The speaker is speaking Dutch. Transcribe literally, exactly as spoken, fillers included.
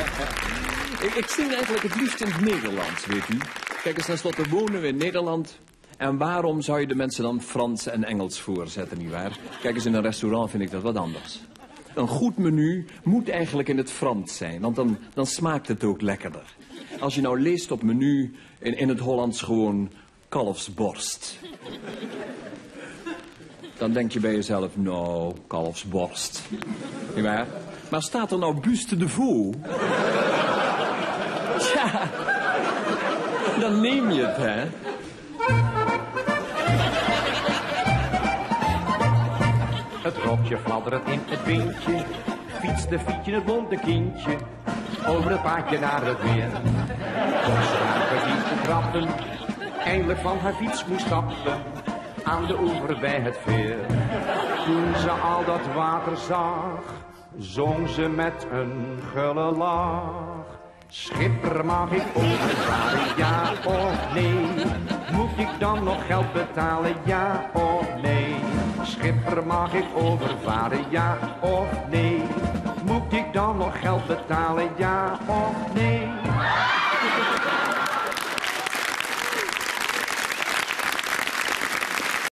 ik, ik zing eigenlijk het liefst in het Nederlands, weet u. Kijk eens, tenslotte wonen we in Nederland. En waarom zou je de mensen dan Frans en Engels voorzetten, nietwaar? Kijk eens, in een restaurant vind ik dat wat anders. Een goed menu moet eigenlijk in het Frans zijn, want dan, dan smaakt het ook lekkerder. Als je nou leest op menu, in, in het Hollands gewoon kalfsborst. Dan denk je bij jezelf, nou, kalfsborst. Nietwaar? Maar staat er nou buste de veau? Tja, dan neem je het, hè. Het rokje fladdert in het windje, fietst de fietje het blonde kindje, over het paadje naar het meer. Toen staken die te trappen, eindelijk van haar fiets moest stappen, aan de oever bij het veer. Toen ze al dat water zag, zong ze met een gulle lach. Schipper, mag ik overvaren, ja of nee? Moet ik dan nog geld betalen, ja of nee? Schipper, mag ik overvaren, ja of nee? Moet ik dan nog geld betalen, ja of nee?